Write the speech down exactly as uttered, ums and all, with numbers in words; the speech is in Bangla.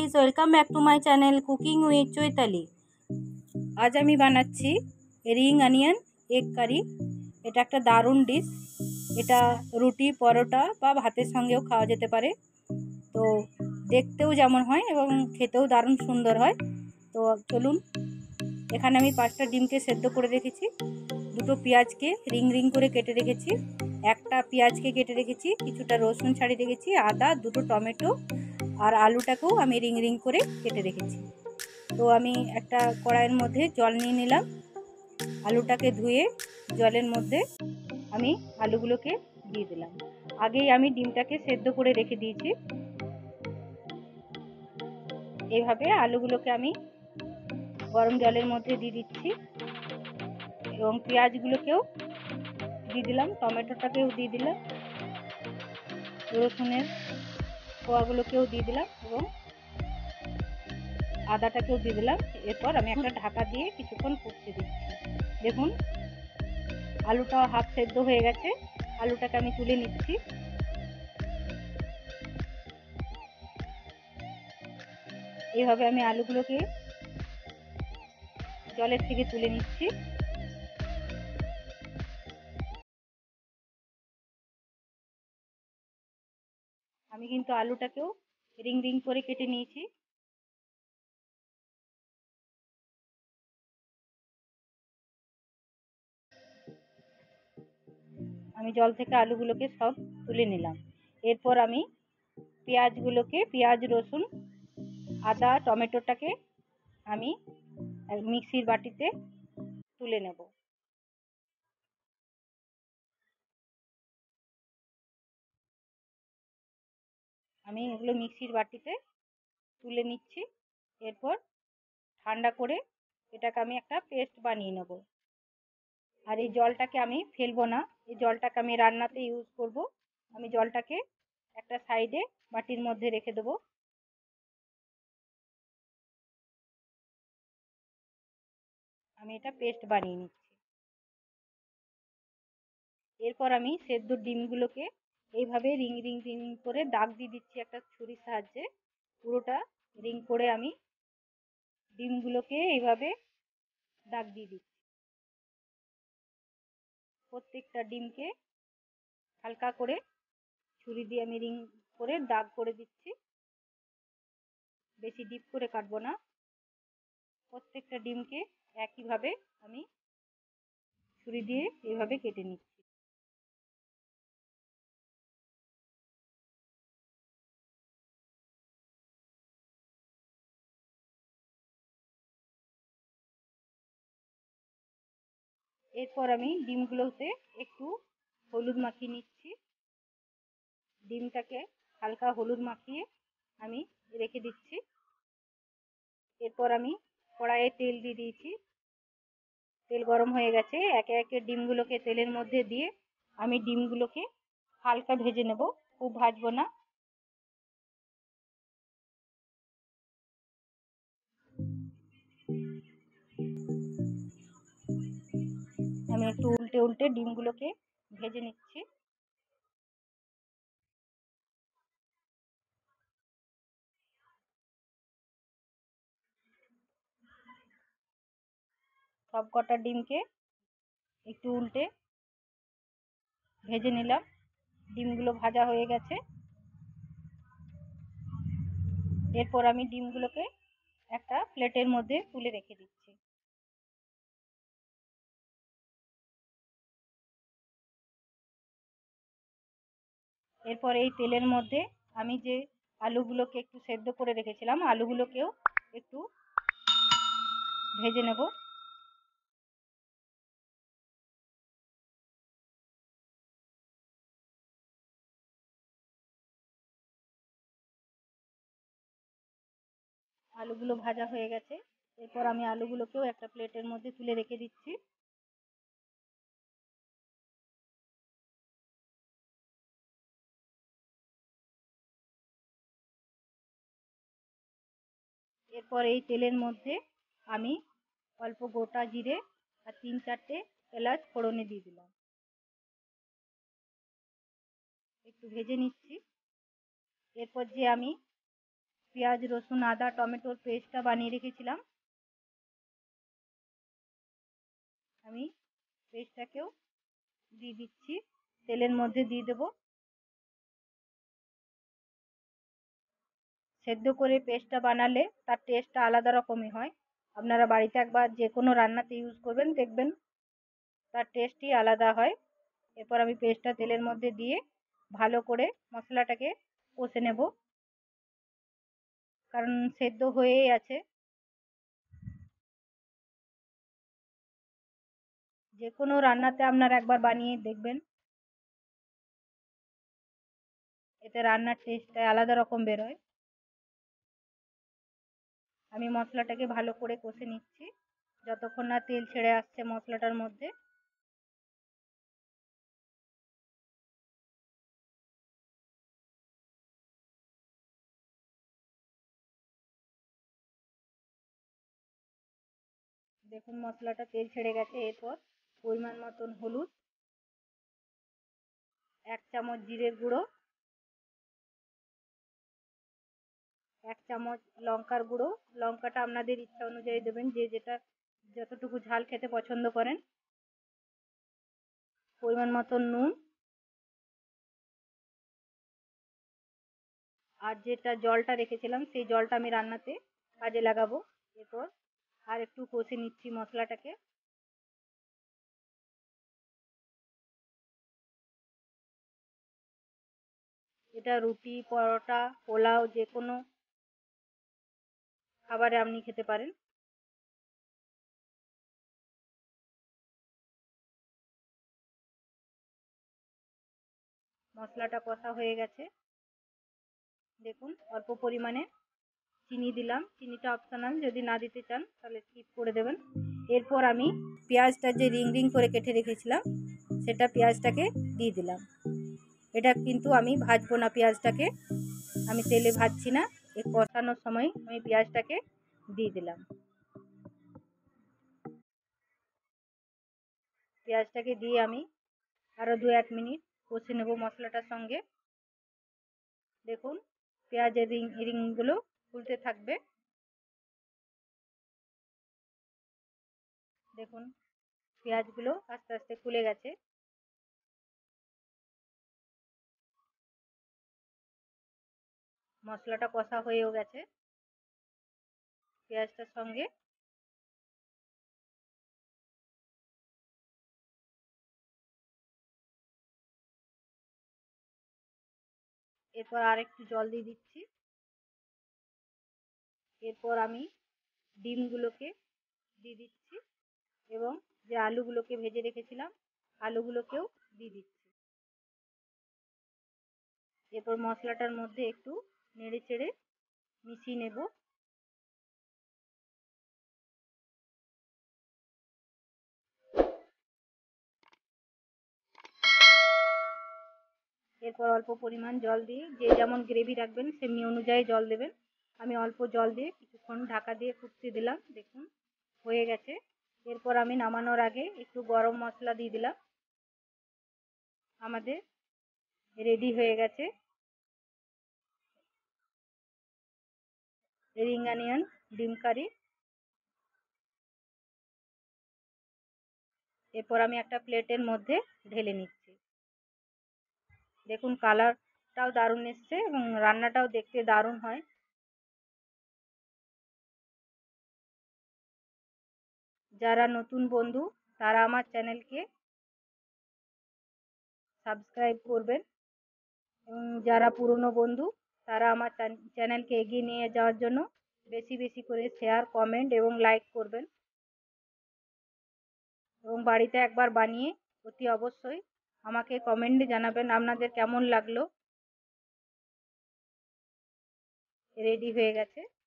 Guys, welcome back to my channel cooking with Chaitali. আজ আমি বানাচ্ছি রিং অনিয়ন এগ কারি। এটা একটা দারুণ ডিশ। এটা রুটি, পরোটা বা ভাতের সঙ্গেও খাওয়া যেতে পারে। তো দেখতেও যেমন হয় এবং খেতেও দারুণ সুন্দর হয়। তো চলুন, এখানে আমি পাঁচটা ডিমকে সেদ্ধ করে রেখেছি, দুটো পেঁয়াজকে রিং রিং করে কেটে রেখেছি, একটা পেঁয়াজকে কেটে রেখেছি, কিছুটা রসুন ছাড়িয়ে রেখেছি, আদা, দুটো টমেটো আর আলুটাকেও আমি রিং রিং করে কেটে রেখেছি। তো আমি একটা কড়াইয়ের মধ্যে জল নিয়ে নিলাম। আলুটাকে ধুয়ে জলের মধ্যে আমি আলুগুলোকে দিয়ে দিলাম। আগেই আমি ডিমটাকে সেদ্ধ করে রেখে দিয়েছি। এইভাবে আলুগুলোকে আমি গরম জলের মধ্যে দিয়ে দিচ্ছি এবং পেঁয়াজগুলোকেও দিয়ে দিলাম, টমেটোটাকেও দিয়ে দিলাম, রসুনের কোয়াগুলোকেও দিয়ে দিলাম এবং আদাটাকেও দিয়ে দিলাম। এরপর আমি একটা ঢাকা দিয়ে কিছুক্ষণ ফুটতে দিচ্ছি। দেখুন, আলুটা হাফ সেদ্ধ হয়ে গেছে। আলুটাকে আমি তুলে নিচ্ছি। এইভাবে আমি আলুগুলোকে জলের থেকে তুলে নিচ্ছি। আমি কিন্তু আলুটাকেও রিং রিং করে কেটে নিয়েছি। আমি জল থেকে আলুগুলোকে সব তুলে নিলাম। এরপর আমি পেঁয়াজগুলোকে, পেঁয়াজ, রসুন, আদা, টমেটোটাকে আমি মিক্সির বাটিতে তুলে নেব। আমি এগুলো মিক্সির বাটিতে তুলে নিচ্ছি। এরপর ঠান্ডা করে এটাকে আমি একটা পেস্ট বানিয়ে নেব। আর এই জলটাকে আমি ফেলবো না, এই জলটাকে আমি রান্নাতে ইউজ করব। আমি জলটাকে একটা সাইডে বাটির মধ্যে রেখে দেবো। আমি এটা পেস্ট বানিয়ে নিচ্ছি। এরপর আমি সেদ্ধ ডিমগুলোকে এইভাবে রিং রিং রিং করে দাগ দিয়ে দিচ্ছি একটা ছুরির সাহায্যে। পুরোটা রিং করে আমি ডিমগুলোকে এইভাবে দাগ দিয়ে দিচ্ছি। প্রত্যেকটা ডিমকে হালকা করে ছুরি দিয়ে আমি রিং করে দাগ করে দিচ্ছি। বেশি ডিপ করে কাটবো না। প্রত্যেকটা ডিমকে একইভাবে আমি ছুরি দিয়ে এইভাবে কেটে নিচ্ছি। এরপর আমি ডিমগুলোতে একটু হলুদ মাখিয়ে নিচ্ছি। ডিমটাকে হালকা হলুদ মাখিয়ে আমি রেখে দিচ্ছি। এরপর আমি কড়াইয়ে তেল দিয়ে দিয়েছি। তেল গরম হয়ে গেছে। একে একে ডিমগুলোকে তেলের মধ্যে দিয়ে আমি ডিমগুলোকে হালকা ভেজে নেব, খুব ভাজবো না। আমি একটু উল্টে উল্টে ডিমগুলোকে ভেজে নিচ্ছি। সব কটা ডিমকে একটু উল্টে ভেজে নিলাম। ডিমগুলো ভাজা হয়ে গেছে। এরপর আমি ডিমগুলোকে একটা প্লেটের মধ্যে তুলে রেখে দিচ্ছি। এরপর এই তেলের মধ্যে আমি যে আলুগুলোকে একটু সেদ্ধ করে রেখেছিলাম, আলুগুলোকেও একটু ভেজে নেব। আলুগুলো ভাজা হয়ে গেছে। এরপর আমি আলুগুলোকেও একটা প্লেটের মধ্যে তুলে রেখে দিচ্ছি। এরপর এই তেলের মধ্যে আমি অল্প গোটা জিরে আর তিন চারটে এলাচ ফোড়নে দিয়ে দিলাম। একটু ভেজে নিচ্ছি। এরপর যে আমি পেঁয়াজ রসুন আদা টমেটোর পেস্টটা বানিয়ে রেখেছিলাম, আমি পেস্টটাকেও দিয়ে দিচ্ছি, তেলের মধ্যে দিয়ে দেব। সেদ্ধ করে পেস্টটা বানালে তার টেস্টটা আলাদা রকমই হয়। আপনারা বাড়িতে একবার যে কোনো রান্নাতে ইউজ করবেন, দেখবেন তার টেস্টই আলাদা হয়। এরপর আমি পেস্টটা তেলের মধ্যে দিয়ে ভালো করে মশলাটাকে কষে নেব, কারণ সেদ্ধ হয়েই আছে। যে কোনো রান্নাতে আপনারা একবার বানিয়ে দেখবেন, এতে রান্নার টেস্টটা আলাদা রকম বেরোয়। আমি মশলাটাকে ভালো করে কষে নিচ্ছি যতক্ষণ না তেল ছেড়ে আসছে মশলাটার মধ্যে। দেখুন মশলাটা তেল ছেড়ে গেছে। এরপর পরিমাণ মতন হলুদ, এক চামচ জিরের গুঁড়ো, এক চামচ লঙ্কার গুঁড়ো। লঙ্কাটা আপনাদের ইচ্ছা অনুযায়ী দেবেন, যে যেটা যতটুকু ঝাল খেতে পছন্দ করেন। পরিমাণ মতন নুন, আর যেটা জলটা রেখেছিলাম সেই জলটা আমি রান্নাতে কাজে লাগাবো। এরপর আর একটু কষে নিচ্ছি মশলাটাকে। এটা রুটি পরোটা পোলাও যে কোনো খাবারে আপনি খেতে পারেন। মশলাটা কষা হয়ে গেছে। দেখুন অল্প পরিমাণে চিনি দিলাম, চিনিটা অপশনাল, যদি না দিতে চান তাহলে স্কিপ করে দেবেন। এরপর আমি পেঁয়াজটা যে রিং রিং করে কেটে রেখেছিলাম সেটা পেঁয়াজটাকে দিয়ে দিলাম। এটা কিন্তু আমি ভাজবো না, পেঁয়াজটাকে আমি তেলে ভাজছি না, এই কষানোর সময় আমি পেঁয়াজটাকে দিয়ে দিলাম। পেঁয়াজটাকে দিয়ে আমি আরও দু এক মিনিট কষে নেব মশলাটার সঙ্গে। দেখুন পেঁয়াজের রিং রিংগুলো খুলতে থাকবে। দেখুন পেঁয়াজগুলো আস্তে আস্তে খুলে গেছে। মশলাটা কষা হয়েও গেছে পেঁয়াজটার সঙ্গে। এরপর আর একটু জল দিয়ে দিচ্ছি। এরপর আমি ডিমগুলোকে দিয়ে দিচ্ছি এবং যে আলুগুলোকে ভেজে রেখেছিলাম আলুগুলোকেও দিয়ে দিচ্ছি। এরপর মশলাটার মধ্যে একটু নেড়ে চেড়ে মিশিয়ে নেব। এরপর অল্প পরিমাণ জল দিয়ে, যে যেমন গ্রেভি রাখবেন সেমনি অনুযায়ী জল দেবেন। আমি অল্প জল দিয়ে কিছুক্ষণ ঢাকা দিয়ে ফুটতে দিলাম। দেখুন হয়ে গেছে। এরপর আমি নামানোর আগে একটু গরম মশলা দিয়ে দিলাম। আমাদের রেডি হয়ে গেছে রিং অনিয়ন ডিম কারি। এরপর আমি একটা প্লেটের মধ্যে ঢেলে নিচ্ছি। দেখুন কালারটাও দারুণ এসছে এবং রান্নাটাও দেখতে দারুণ হয়। যারা নতুন বন্ধু তারা আমার চ্যানেলকে সাবস্ক্রাইব করবেন এবং যারা পুরনো বন্ধু তারা আমার চ্যানেলকে এগিয়ে নিয়ে যাওয়ার জন্য বেশি বেশি করে শেয়ার কমেন্ট এবং লাইক করবেন এবং বাড়িতে একবার বানিয়ে অতি অবশ্যই আমাকে কমেন্টে জানাবেন আপনাদের কেমন লাগলো। রেডি হয়ে গেছে।